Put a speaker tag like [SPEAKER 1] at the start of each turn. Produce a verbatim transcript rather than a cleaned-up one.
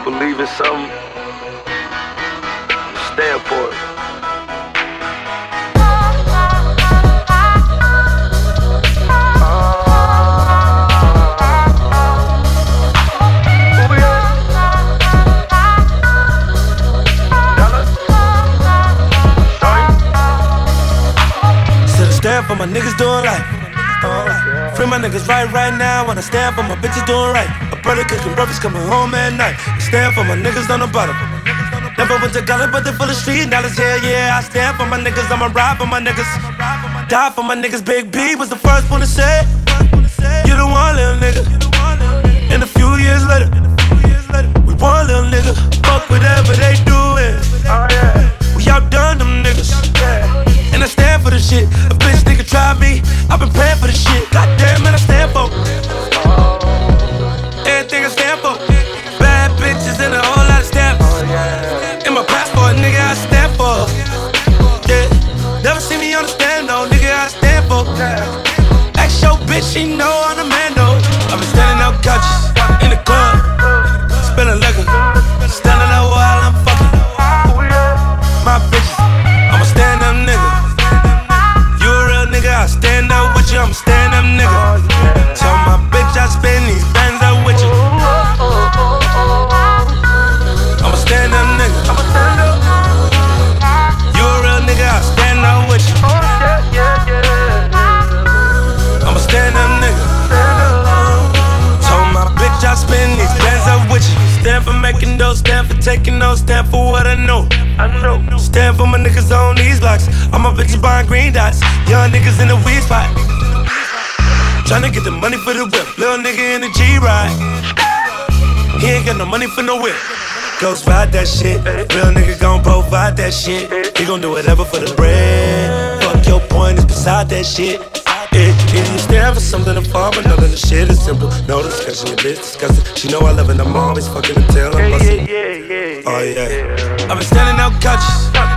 [SPEAKER 1] believe in something, stand for it.
[SPEAKER 2] Stand for my niggas doing life. Uh, free my niggas right right now. When I stand for my bitches doing right. A brother cooking breakfast coming home at night. Stand for my niggas on the bottom. Never went to college, but they full of street knowledge. Yeah, yeah. I stand for my niggas. I'ma ride for my niggas. Die for my niggas. Big B was the first one to say, you the one, little nigga. And a few years later, we one little nigga. Fuck whatever they doing. We outdone them niggas. And I stand for the shit. A bitch nigga try me, I've been praying for the shit. Goddamn, man, I stand for everything I stand for. Bad bitches and a whole lot of stamps. In my passport, nigga, I stand for. Yeah, never see me on the stand, no, nigga, I stand for. Ask your bitch, she know I'm the man, though. I've been standing out couches, in the club, spilling liquor, standing out while I'm fucking my bitches. I'm a stand up nigga. I stand up with you, I'm a stand up nigga. Tell my bitch I spend these bands out with you. I'm a stand up nigga. You a real nigga, I stand up with you. I'm a stand up nigga. Told my bitch I spend these bands out with you. Stand for making those, stand for taking those, stand for what I know. I know. Stand for my niggas on these blocks. All my bitches buying green dots. Young niggas in the weed spot. Tryna get the money for the whip. Little nigga in the G-Ride. He ain't got no money for no whip. Ghost ride that shit. Real nigga gon' provide that shit. He gon' do whatever for the bread. Fuck your point is beside that shit. Yeah, if you stand for something to fall, but none of the shit is simple. No discussion, your bitch disgusting. She know I love it, I'm always fucking until I'm busting. Oh yeah, I've been standing out couches.